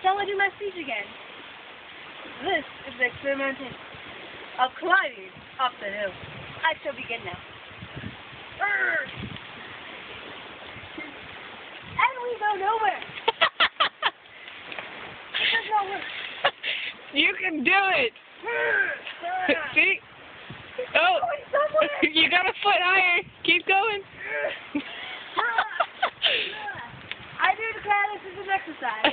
Now I do my speech again. This is the experimentation of climbing up the hill. I shall begin now. And we go nowhere. It does not work. You can do it. See? Oh, you got a foot higher. Keep going. I do declare this is an exercise.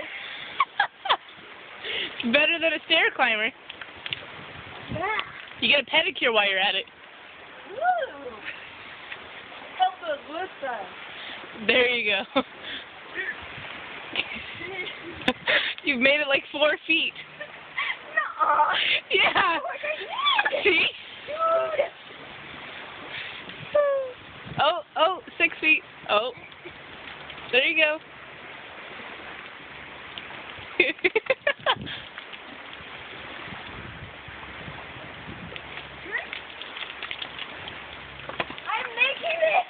It's better than a stair climber. Yeah. You get a pedicure while you're at it. Woo! Help the good side. There you go. You've made it like 4 feet. Nuh-uh. Yeah. See? Dude. Oh, 6 feet. Oh. There you go. I'm making it.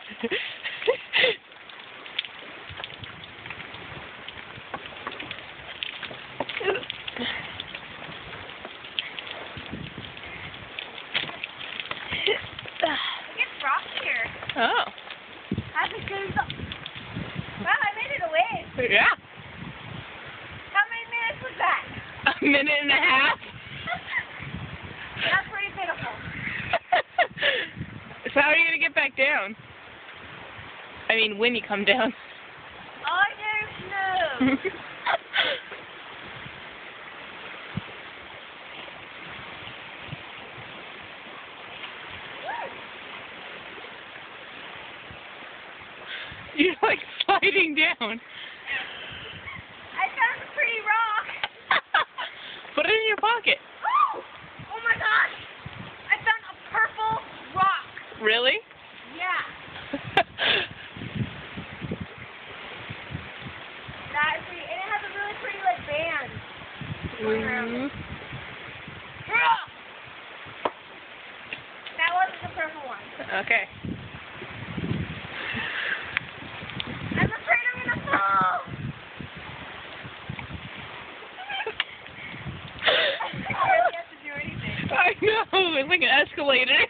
It's rocky here. Oh. How's it going? Wow, I made it away. Yeah. How many minutes was that? A minute and a half. That's pretty pitiful. So how are you going to get back down? I mean, when you come down. I don't know. You're like sliding down. I found a pretty rock. Put it in your pocket. Oh my gosh. I found a purple rock. Really? Yeah. That is pretty, and it has a really pretty like band going around it. That wasn't the purple one. Okay. I'm afraid I'm gonna fall. I don't have to do anything. I know, it's like an escalator.